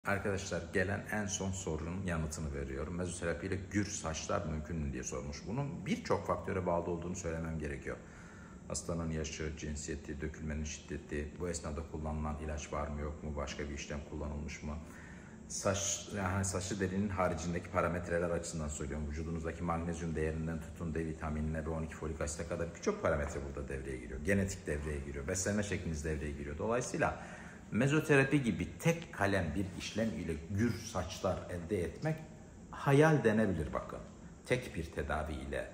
Arkadaşlar gelen en son sorunun yanıtını veriyorum. Mezoterapi ile gür saçlar mümkün mü diye sormuş. Bunun birçok faktöre bağlı olduğunu söylemem gerekiyor. Hastanın yaşı, cinsiyeti, dökülmenin şiddeti, bu esnada kullanılan ilaç var mı yok mu, başka bir işlem kullanılmış mı? Saçlı derinin haricindeki parametreler açısından söylüyorum. Vücudunuzdaki magnezyum değerinden tutun D vitaminine, B12 folik asite kadar birçok parametre burada devreye giriyor. Genetik devreye giriyor, beslenme şekliniz devreye giriyor. Dolayısıyla mezoterapi gibi tek kalem bir işlem ile gür saçlar elde etmek hayal denebilir bakın. Tek bir tedavi ile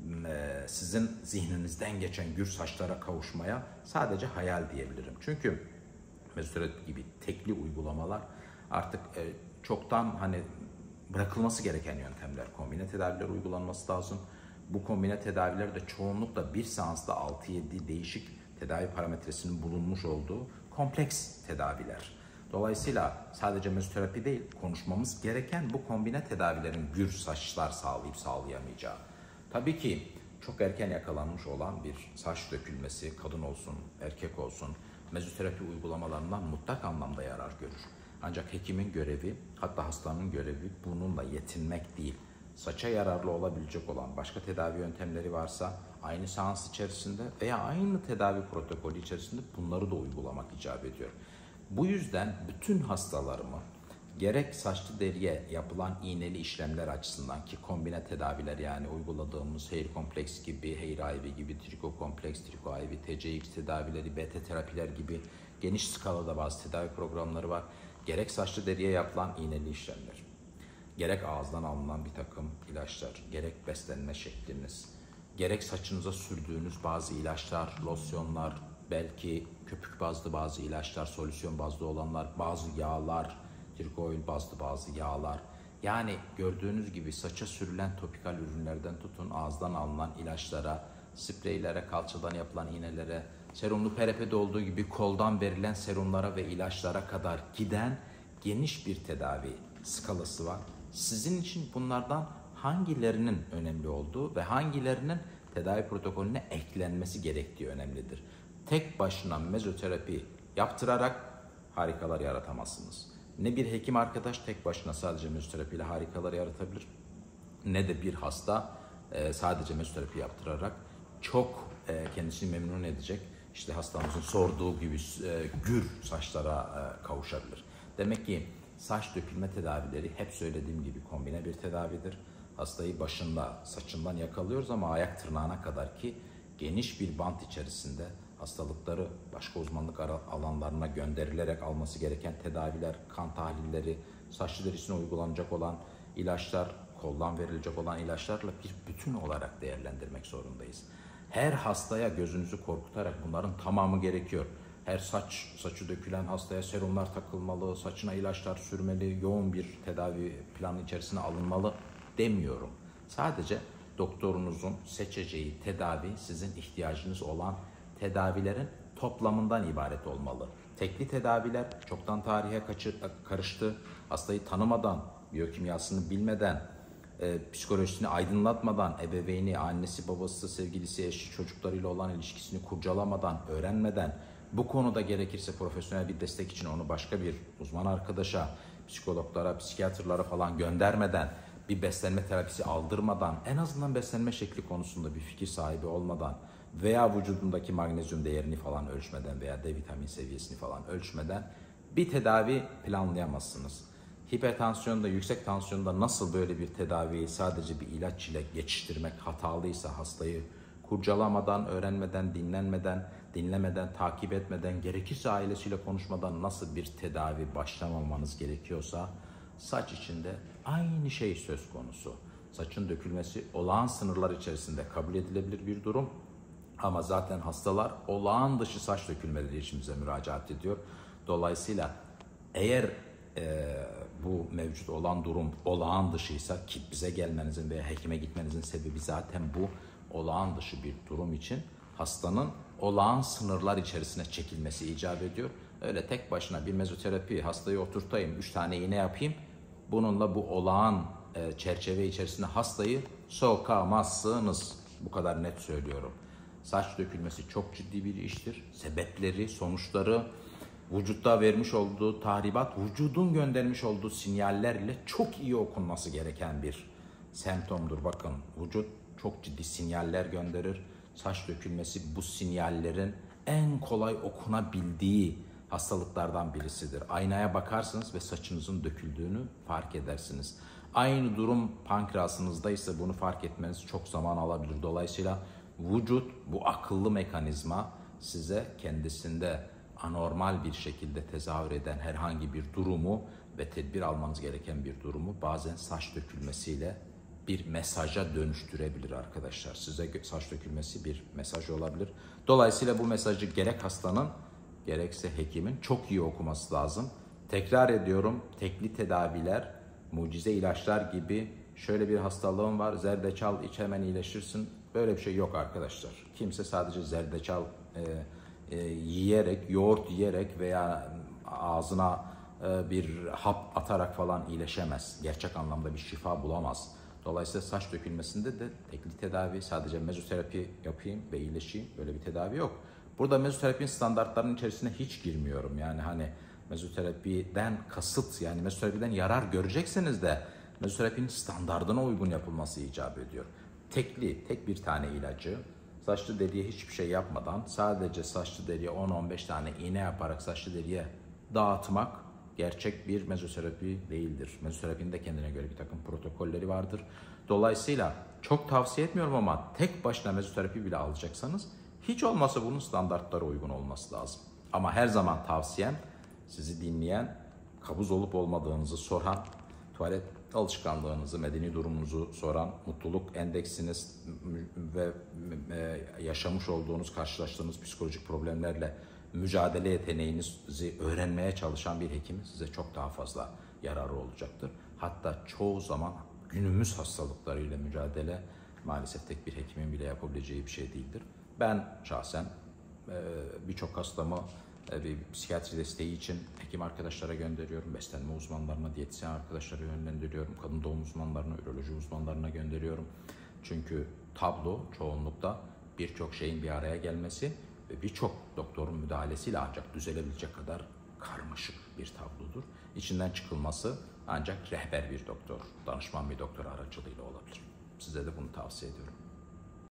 sizin zihninizden geçen gür saçlara kavuşmaya sadece hayal diyebilirim. Çünkü mezoterapi gibi tekli uygulamalar artık çoktan bırakılması gereken yöntemler. Kombine tedaviler uygulanması lazım. Bu kombine tedaviler de çoğunlukla bir seansta 6-7 değişik tedavi parametresinin bulunmuş olduğu kompleks tedaviler. Dolayısıyla sadece mezoterapi değil, konuşmamız gereken bu kombine tedavilerin gür saçlar sağlayıp sağlayamayacağı. Tabii ki çok erken yakalanmış olan bir saç dökülmesi, kadın olsun, erkek olsun, mezoterapi uygulamalarından mutlak anlamda yarar görür. Ancak hekimin görevi, hatta hastanın görevi bununla yetinmek değil. Saça yararlı olabilecek olan başka tedavi yöntemleri varsa aynı seans içerisinde veya aynı tedavi protokolü içerisinde bunları da uygulamak icap ediyor. Bu yüzden bütün hastalarımı gerek saçlı deriye yapılan iğneli işlemler açısından ki kombine tedaviler yani uyguladığımız hair kompleks gibi, hair IV gibi, triko kompleks, triko IV, TCX tedavileri, BT terapiler gibi geniş skalada bazı tedavi programları var. Gerek saçlı deriye yapılan iğneli işlemler, gerek ağızdan alınan bir takım ilaçlar, gerek beslenme şekliniz, gerek saçınıza sürdüğünüz bazı ilaçlar, losyonlar, belki köpük bazlı bazı ilaçlar, solüsyon bazlı olanlar, bazı yağlar, trikoil bazlı bazı yağlar. Yani gördüğünüz gibi saça sürülen topikal ürünlerden tutun ağızdan alınan ilaçlara, spreylere, kalçadan yapılan iğnelere, serumlu PRP'de olduğu gibi koldan verilen serumlara ve ilaçlara kadar giden geniş bir tedavi skalası var. Sizin için bunlardan hangilerinin önemli olduğu ve hangilerinin tedavi protokolüne eklenmesi gerektiği önemlidir. Tek başına mezoterapi yaptırarak harikalar yaratamazsınız. Ne bir hekim arkadaş tek başına sadece mezoterapi ile harikalar yaratabilir, ne de bir hasta sadece mezoterapi yaptırarak çok kendisini memnun edecek, işte hastamızın sorduğu gibi gür saçlara kavuşabilir. Demek ki saç dökülme tedavileri hep söylediğim gibi kombine bir tedavidir. Hastayı başında, saçından yakalıyoruz ama ayak tırnağına kadar ki geniş bir bant içerisinde hastalıkları başka uzmanlık alanlarına gönderilerek alması gereken tedaviler, kan tahlilleri, saçlı derisine uygulanacak olan ilaçlar, koldan verilecek olan ilaçlarla bir bütün olarak değerlendirmek zorundayız. Her hastaya gözünüzü korkutarak bunların tamamı gerekiyor. Her saçı dökülen hastaya serumlar takılmalı, saçına ilaçlar sürmeli, yoğun bir tedavi planı içerisine alınmalı demiyorum. Sadece doktorunuzun seçeceği tedavi sizin ihtiyacınız olan tedavilerin toplamından ibaret olmalı. Tekli tedaviler çoktan tarihe karıştı. Hastayı tanımadan, biyokimyasını bilmeden, psikolojisini aydınlatmadan, ebeveyni, annesi, babası, sevgilisi, eşi, çocuklarıyla olan ilişkisini kurcalamadan, öğrenmeden, bu konuda gerekirse profesyonel bir destek için onu başka bir uzman arkadaşa, psikologlara, psikiyatrlara falan göndermeden, bir beslenme terapisi aldırmadan, en azından beslenme şekli konusunda bir fikir sahibi olmadan veya vücudundaki magnezyum değerini falan ölçmeden veya D vitamin seviyesini falan ölçmeden bir tedavi planlayamazsınız. Hipertansiyonda, yüksek tansiyonda nasıl böyle bir tedaviyi sadece bir ilaç ile geçiştirmek hatalıysa, hastayı kurcalamadan, öğrenmeden, dinlemeden, takip etmeden, gerekirse ailesiyle konuşmadan nasıl bir tedavi başlamamanız gerekiyorsa, saç içinde aynı şey söz konusu. Saçın dökülmesi olağan sınırlar içerisinde kabul edilebilir bir durum. Ama zaten hastalar olağan dışı saç dökülmeleri için bize müracaat ediyor. Dolayısıyla eğer bu mevcut olan durum olağan dışıysa ki bize gelmenizin veya hekime gitmenizin sebebi zaten bu olağan dışı bir durum için hastanın olağan sınırlar içerisine çekilmesi icap ediyor. Öyle tek başına bir mezoterapi hastayı oturtayım, 3 tane iğne yapayım. Bununla bu olağan çerçeve içerisinde hastayı sokamazsınız. Bu kadar net söylüyorum. Saç dökülmesi çok ciddi bir iştir. Sebepleri, sonuçları vücutta vermiş olduğu tahribat, vücudun göndermiş olduğu sinyallerle çok iyi okunması gereken bir semptomdur. Bakın, vücut çok ciddi sinyaller gönderir. Saç dökülmesi bu sinyallerin en kolay okunabildiği hastalıklardan birisidir. Aynaya bakarsınız ve saçınızın döküldüğünü fark edersiniz. Aynı durum pankreasınızda ise bunu fark etmeniz çok zaman alabilir. Dolayısıyla vücut, bu akıllı mekanizma size kendisinde anormal bir şekilde tezahür eden herhangi bir durumu ve tedbir almanız gereken bir durumu bazen saç dökülmesiyle bir mesaja dönüştürebilir arkadaşlar. Size saç dökülmesi bir mesaj olabilir. Dolayısıyla bu mesajı gerek hastanın gerekse hekimin çok iyi okuması lazım. Tekrar ediyorum, tekli tedaviler, mucize ilaçlar gibi şöyle bir hastalığım var, zerdeçal iç hemen iyileşirsin. Böyle bir şey yok arkadaşlar. Kimse sadece zerdeçal yiyerek, yoğurt yiyerek veya ağzına bir hap atarak falan iyileşemez. Gerçek anlamda bir şifa bulamaz. Dolayısıyla saç dökülmesinde de tekli tedavi, sadece mezoterapi yapayım ve iyileşeyim, böyle bir tedavi yok. Burada mezoterapinin standartlarının içerisine hiç girmiyorum. Yani hani mezoterapiden kasıt, yani mezoterapiden yarar görecekseniz de mezoterapinin standardına uygun yapılması icap ediyor. Tek bir tane ilacı, saçlı deriye hiçbir şey yapmadan sadece saçlı deriye 10-15 tane iğne yaparak saçlı deriye dağıtmak gerçek bir mezoterapi değildir. Mezoterapinin de kendine göre bir takım protokolleri vardır. Dolayısıyla çok tavsiye etmiyorum ama tek başına mezoterapi bile alacaksanız hiç olmazsa bunun standartlara uygun olması lazım. Ama her zaman tavsiyem, sizi dinleyen, kabız olup olmadığınızı soran, tuvalet alışkanlığınızı, medeni durumunuzu soran, mutluluk endeksiniz ve yaşamış olduğunuz, karşılaştığınız psikolojik problemlerle mücadele yeteneğinizi öğrenmeye çalışan bir hekim size çok daha fazla yararı olacaktır. Hatta çoğu zaman günümüz hastalıklarıyla mücadele maalesef tek bir hekimin bile yapabileceği bir şey değildir. Ben şahsen birçok hastamı bir psikiyatri desteği için hekim arkadaşlara gönderiyorum. Beslenme uzmanlarına, diyetisyen arkadaşlara yönlendiriyorum. Kadın doğum uzmanlarına, üroloji uzmanlarına gönderiyorum. Çünkü tablo çoğunlukla birçok şeyin bir araya gelmesi ve birçok doktorun müdahalesiyle ancak düzelebilecek kadar karmaşık bir tablodur. İçinden çıkılması ancak rehber bir doktor, danışman bir doktor aracılığıyla olabilir. Size de bunu tavsiye ediyorum.